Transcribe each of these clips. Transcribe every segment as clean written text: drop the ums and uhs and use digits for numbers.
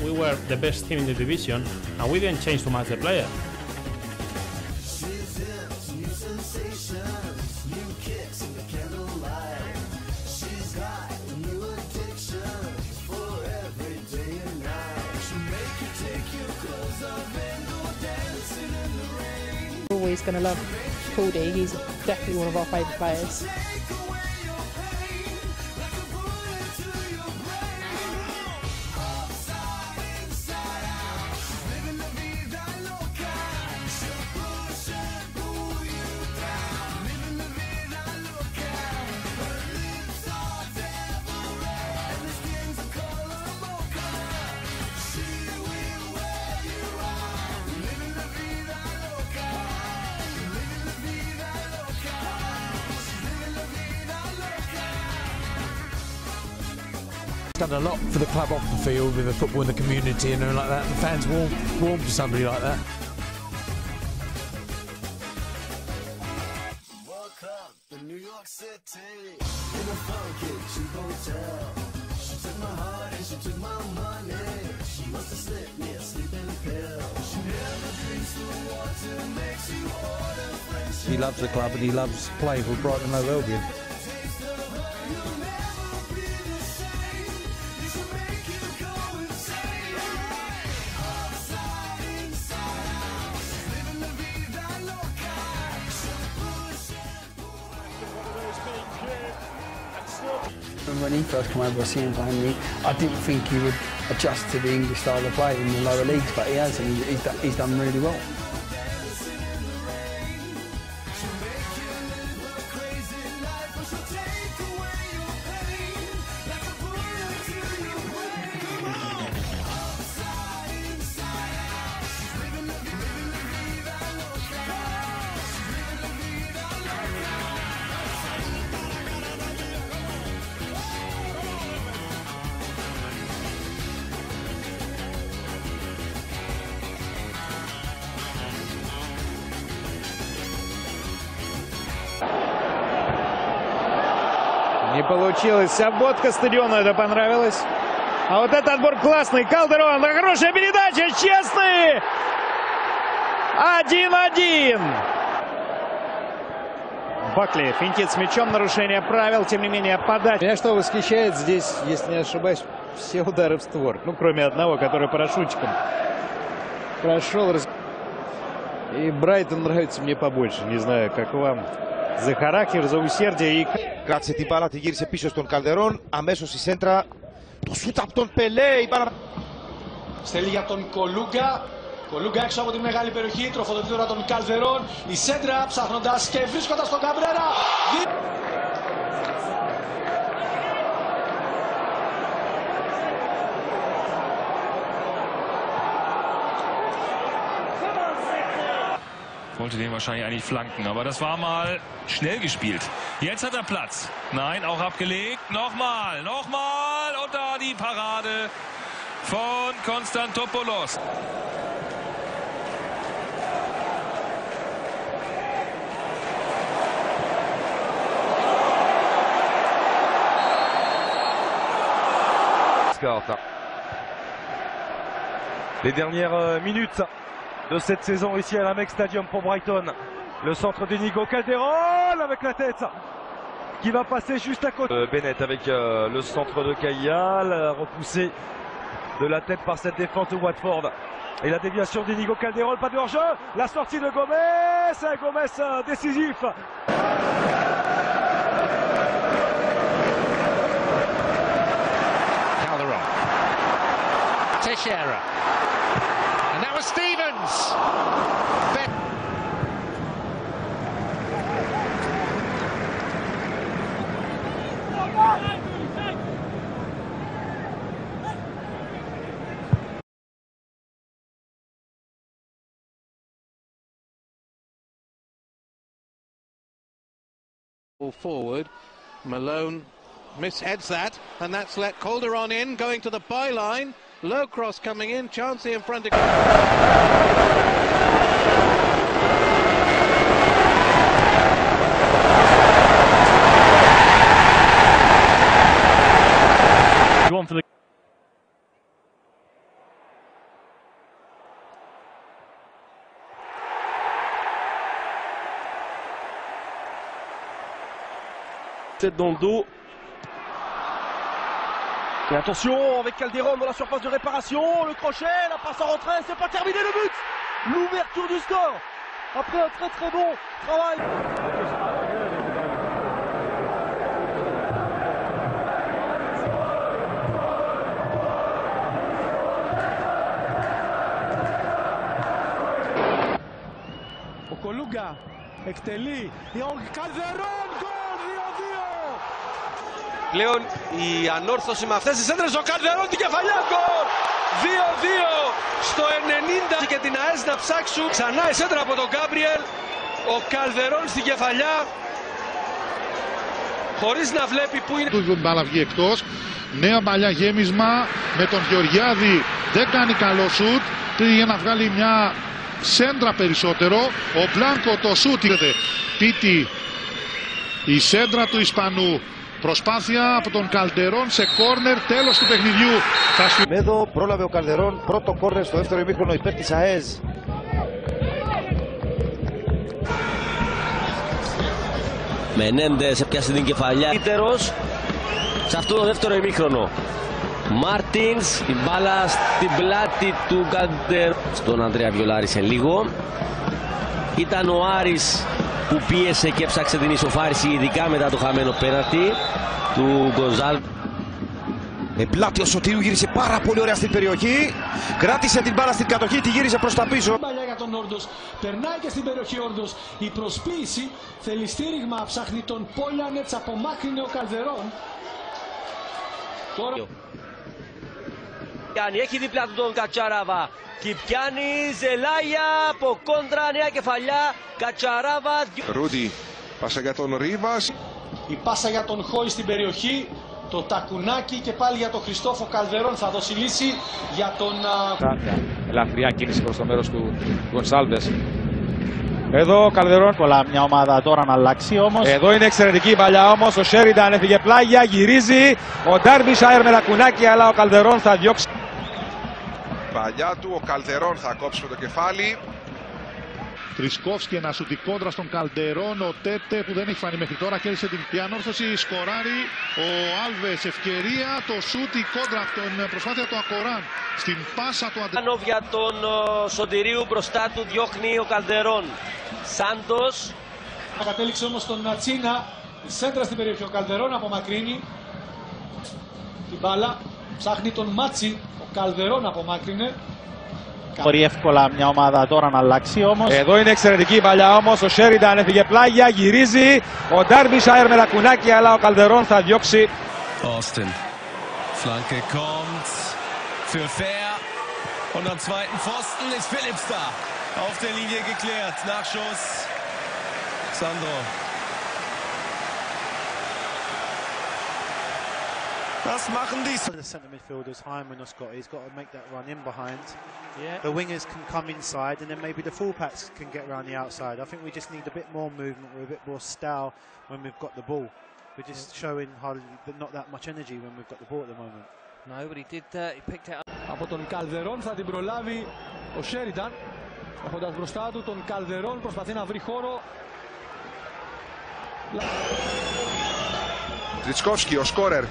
we were the best team in the division, and we didn't change too much the player. Always going to love Cody. He's definitely one of our favourite players. Done a lot for the club off the field with the football in the community and everything like that. The fans warm to somebody like that. Woke up in New York City in a funky cheap hotel. She took my heart and she took my money. She must have slipped me a sleeping pill. She never drinks the water, makes you order French. He loves the club and he loves playing for Brighton and Hove Albion. When he first came over, I seen him playing, I didn't think he would adjust to the English style of play in the lower leagues, but he has, and he's done really well. Не получилось. Обводка стадиона это понравилось. А вот этот отбор классный. Калдерон. Хорошая передача. Честный. 1-1. Бакли финтит с мячом. Нарушение правил. Тем не менее, подача. Меня что восхищает здесь, если не ошибаюсь, все удары в створ. Ну, кроме одного, который парашютчиком прошел. И Брайтон нравится мне побольше. Не знаю, как вам. За χαρακτер, за усердие. Κράτησε την μπάλα, τη γύρισε πίσω στον Καλτερόν. Αμέσως η σέντρα. Το σούτ από τον Πελέ. Η μπάλα... Στέλνει για τον Κολούγκα. Κολούγκα έξω από τη μεγάλη περιοχή. Τροφοδοτεί τώρα τον Καλτερόν. Η σέντρα ψάχνοντας και βρίσκοντας τον Καμπρέρα. Wollte den wahrscheinlich eigentlich flanken, aber das war mal schnell gespielt. Jetzt hat er Platz. Nein, auch abgelegt. Nochmal und da die Parade von Konstantopoulos. Les dernières minutes de cette saison ici à l'Amex Stadium pour Brighton. Le centre d'Inigo Calderón avec la tête qui va passer juste à côté. Bennett avec le centre de Cahill, repoussé de la tête par cette défense de Watford. Et la déviation d'Inigo Calderón, pas de hors-jeu. La sortie de Gomez, un Gomez décisif. Calderón. Teixeira. And that was Stevens. Forward, Malone misheads that, and that's let Calderón in, going to the byline. Low cross coming in, Chauncey in front of... Going for the tête dans le dos. Et attention avec Calderon dans la surface de réparation, le crochet, la passe en retrait, c'est pas terminé le but. L'ouverture du score après un très très bon travail. Ο Κολούγκα εκτελεί, ο Καλδερόν, γκολ 2-2. Πλέον η ανόρθωση με αυτές τις έντρες, ο Καλδερόν την κεφαλιά, γκολ 2-2 στο 90 και την ΑΕΣ να ψάξουν. Ξανά η σέντρα από τον Γκάμπριελ, ο Καλδερόν στην κεφαλιά χωρίς να βλέπει που είναι. Του μπάλα βγει εκτός, νέα παλιά γέμισμα με τον Γεωργιάδη, δεν κάνει καλό σουτ, πήγε να βγάλει μια σέντρα περισσότερο, ο Μπλάνκο το σούτ, πίτη η σέντρα του Ισπανού, προσπάθεια από τον Καλντερόν σε κόρνερ, τέλος του παιχνιδιού. Εδώ πρόλαβε ο Καλντερόν, πρώτο κόρνερ στο δεύτερο ημίχρονο υπέρ της ΑΕΖ. Μενέντες έπιασε την κεφαλιά, ίτερος σε αυτό το δεύτερο ημίχρονο. Μάρτινς, η μπάλα στην πλάτη του Καλντερόν. Στον Ανδρέα Βιολάρη σε λίγο. Ήταν ο Άρης που πίεσε και έψαξε την ισοφάριση, ειδικά μετά το χαμένο πέναλτι του Γκονζάλ. Με πλάτη ο Σωτηρίου γύρισε πάρα πολύ ωραία στην περιοχή. Κράτησε την μπάλα στην κατοχή, τη γύρισε προς τα πίσω. Παλιά για τον Όρντος, περνάει και στην περιοχή Όρντος. Η προσποίηση θέλει στήριγμα, ψάχνει τον Πόλιανετς, απομάκρυνε ο Καλδερόν. Τώρα... Έχει δίπλα του τον Κατσαράβα. Κυπιάνη, Ζελάγια, από κόντρα, νέα κεφαλιά, Κατσαράβα. Ρούντι, πάσα για τον Ρίβας. Η πάσα για τον Χόι στην περιοχή, το τακουνάκι και πάλι για τον Χριστόφο. Καλδερόν θα δώσει λύση για τον... Ελαφριά κίνηση προς το μέρος του Γκονσάλβες. Εδώ ο Καλδερόν, πολλά μια ομάδα τώρα να αλλάξει όμως. Εδώ είναι εξαιρετική η παλιά όμως, ο Σέρινταν έφυγε πλάγια, γυρίζει. Ο Ντάρμπισάιρ με τακουνάκι, αλλά ο Καλδερόν θα διώξει. Παλιά του, ο Καλδερόν θα κόψει με το κεφάλι. Τρισκόφσκι, ένα σουτ κόντρα στον Καλντερόν, ο Τέτε που δεν έχει φανεί μέχρι τώρα, κέρδισε την πιανόρθωση, σκοράρει ο Άλβες, ευκαιρία, το σουτ κόντρα από την προσπάθεια του Ακοράν στην πάσα του Αντρέα. Για τον Σωτηρίου μπροστά του διώχνει ο Καλντερόν. Σάντος. Κατέληξε όμως τον Τσίνα, η σέντρα στην περιοχή, ο Καλδερόν απομακρύνει την μπάλα, ψάχνει τον Μάτσι, ο Καλδερόν απομάκρυνε. Μπορεί εύκολα μια ομάδα τώρα να αλλάξει όμως. Εδώ είναι εξαιρετική η παλιά όμως, ο Σέρινταν έφυγε πλάγια, γυρίζει. Ο Ντάρμπισάιρ με τακουνάκι, αλλά ο Καλδερόν θα διώξει. Austin. Flanke kommt für Fair. Und am zweiten Pfosten ist Phillips da. Auf der Linie geklärt. Nachschuss. Sandro. Was machen die? The centre midfielders, Hyman or Scott, he's got to make that run in behind. Yeah. The wingers can come inside, and then maybe the fullbacks can get around the outside. I think we just need a bit more movement, or a bit more style when we've got the ball. We're just showing hardly, but not that much energy when we've got the ball at the moment. No, but he did. He picked it up. Από τον Καλδερόν θα την προλάβει ο Σέρινταν. Έχοντας μπροστά του τον Καλδερόν, προσπαθεί να βρει χώρο. Τρισκόφσκι, ο σκόρερ.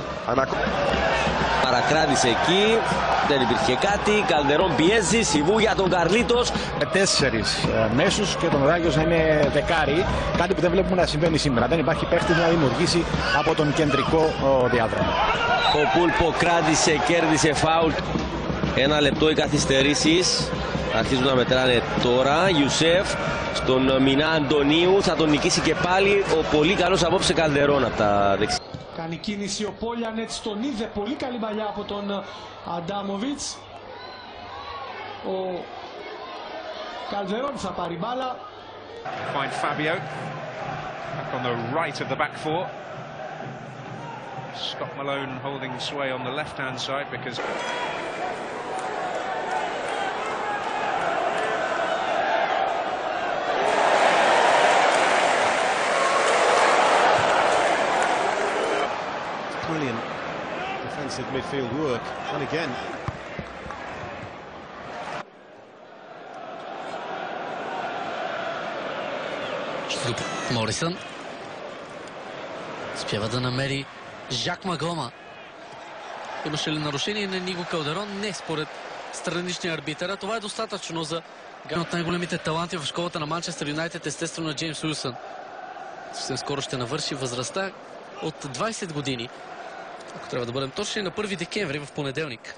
Παρακράτησε εκεί, δεν υπήρχε κάτι. Καλδερόν πιέζει, Σιβού για τον Καρλίτος. 4 μέσους και τον Ράγιος να είναι δεκάρι. Κάτι που δεν βλέπουμε να συμβαίνει σήμερα. Δεν υπάρχει παίχτης να δημιουργήσει από τον κεντρικό διάδρομο. Ο Πούλπο κράτησε, κέρδισε φάουλ. 1 λεπτό οι καθυστερήσεις. Αρχίζουν να μετράνε τώρα. Ιουσέφ στον Μινά Αντωνίου. Θα τον νικήσει και πάλι ο πολύ καλός απόψε Καλδερόν από τα δεξιά. Κάνει κίνηση ο Πόλιανετς, τον είδε, πολύ καλή παλιά από τον Αντάμοβιτς. Ο Καλδερόν θα πάρει μπάλα. Find Fabio back on the right of the back four. Scott Malone holding sway on the left hand side because brilliant defensive midfield work, and again Morrison. Успява да намери Жак Магома. Имаше ли нарушение на Ниго Калдерон? Не, според страничния арбитър. Това е достатъчно за един от най-големите таланти в школата на Манчестър Юнайтед, естествено на Джеймс Уилсън. Съвсем скоро ще навърши възрастта от 20 години. Ако трябва да бъдем точни, на 1 декември в понеделник.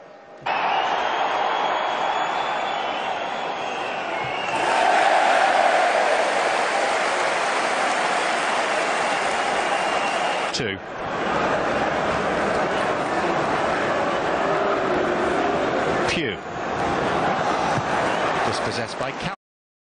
Pugh. Dispossessed by Cal.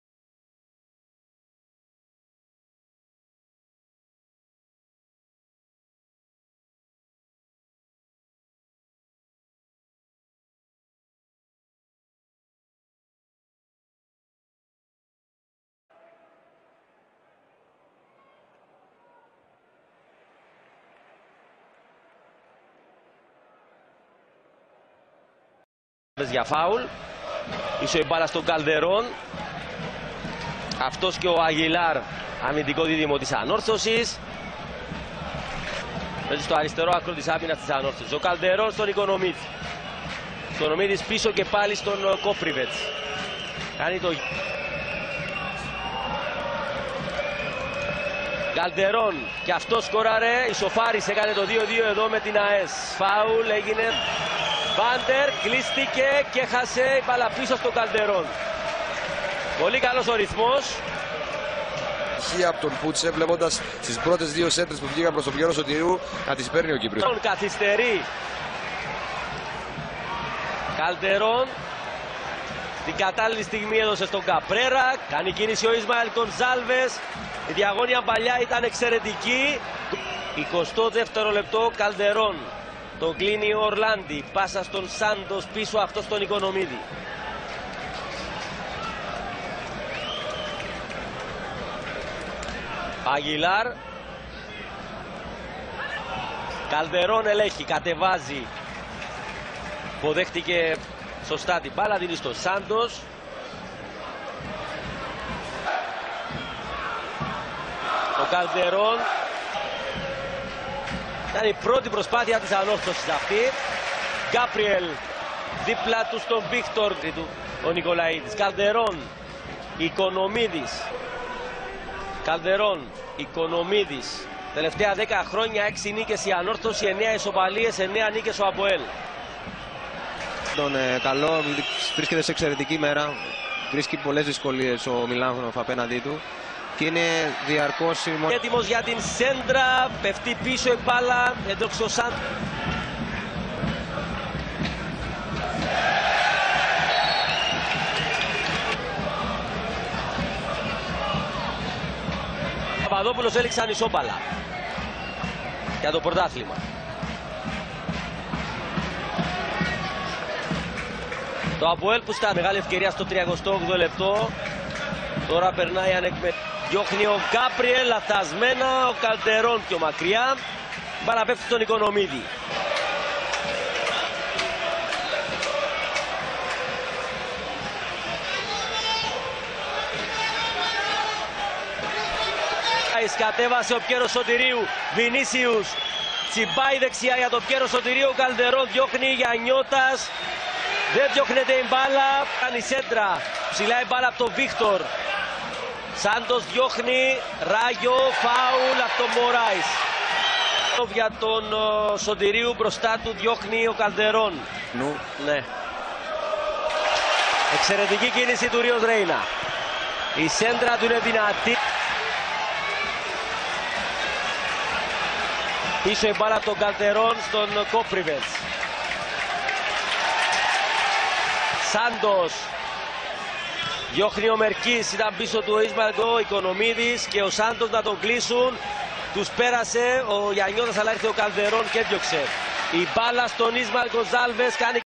Για φάουλ, ίσο η μπάλα στον Καλδερόν. Αυτός και ο Αγιλάρ, αμυντικό δίδυμο της Ανόρθωσης. Παίζει στο αριστερό άκρο της άμυνας της Ανόρθωσης. Ο Καλδερόν στον Οικονομίδη. Οικονομίδης πίσω και πάλι στον Κόφριβετς. Κάνει το... Καλδερόν και αυτός σκοράρε, ισοφάρισε, έκανε το 2-2 εδώ με την ΑΕΣ. Φάουλ έγινε. Βάντερ κλείστηκε και χάσε η μπάλα πίσω στον Καλντερόν. Πολύ καλός ο ρυθμός. Από τον Πούτσε, βλέποντας στις πρώτες δύο σέντρες που βγήκαν προς τον Πιέρο Σωτηρίου να τις παίρνει ο Κύπριος. Καθυστερεί. Καλντερόν. Την κατάλληλη στιγμή έδωσε στον Καπρέρα. Κάνει κίνηση ο Ισμαήλ Γκονζάλβες. Η διαγώνια παλιά ήταν εξαιρετική. 22ο λεπτό Καλντερόν. Το κλείνει ο Ορλάντι, πάσα στον Σάντος, πίσω αυτό στον Οικονομίδη. Αγιλάρ. Καλδερόν ελέγχει, κατεβάζει. Αποδέχτηκε σωστά την μπάλα, δίνει στον Σάντος. Ο Καλδερόν. Ήταν η πρώτη προσπάθεια της Ανόρθωσης αυτή. Γκάπριελ δίπλα του στον Βίκτορ, ο Νικολαίδης. Καλδερόν, Οικονομίδης. Καλδερόν, Οικονομίδης. Τελευταία 10 χρόνια 6 νίκες η Ανόρθωση, 9 ισοπαλίες, 9 νίκες ο Αποέλ. Τον καλό, βρίσκεται σε εξαιρετική μέρα. Βρίσκει πολλές δυσκολίες ο Μιλάνοφ απέναντί του. Και είναι διαρκώς... Έτοιμος για την σέντρα, πέφτει πίσω η μπάλα, έντοξε ο Σάντ. Ο Παπαδόπουλος έλειξαν ισόπαλα για το πρωτάθλημα. Το Αποέλ που στα μεγάλη ευκαιρία στο 38ο λεπτό, τώρα περνάει ανεκμετάλλευτο. Διώχνει ο Γκάπριελ, λαθασμένα, ο Καλντερόν πιο μακριά. Μπάλα πέφτει στον Οικονομίδη. Κατέβασε ο Πιέρο Σωτηρίου, Βινίσιους. Τσιμπάει δεξιά για τον Πιέρο Σωτηρίου, ο Καλντερόν διώχνει για Νιώτας. Δεν διώχνεται η μπάλα, κάνει σέντρα. Ψηλά η μπάλα από τον Βίκτορ. Σάντος διώχνει, Ράγιο, φάουλ από τον Μωράης. Για τον Σωτηρίου μπροστά του διώχνει ο Καλντερόν. Ναι. Εξαιρετική κίνηση του Ρίος Ρέινα. Η σέντρα του είναι δυνατή. Πίσω η μπάλα από τον Καλντερόν στον Κόφριβετς. Σάντος. Διώχνει ο Μερκής, ήταν πίσω του ο Ισμαήλ, ο Οικονομίδης και ο Σάντος να τον κλείσουν. Τους πέρασε ο Γιαννιώτας, αλλά ήρθε ο Καλντερόν και έδιωξε. Η μπάλα στον Ισμαήλ Γκονζάλβες κάνει